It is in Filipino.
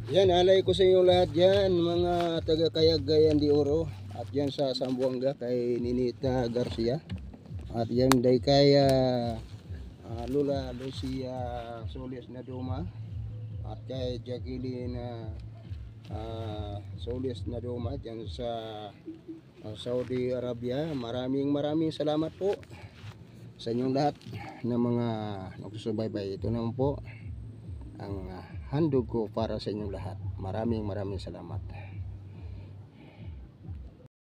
Yan, alay ko sa inyo lahat yan, mga taga Cagayan de Oro. At yan sa Zamboanga kay Ninita Garcia. At yan day kay Lula Lucia Solis na Duma. At kay Jacqueline Solis na Duma dyan sa Saudi Arabia. Maraming salamat po sa inyong lahat ng mga nagsusubaybay. Ito naman po ang handog ko para sa inyong lahat. Maraming salamat.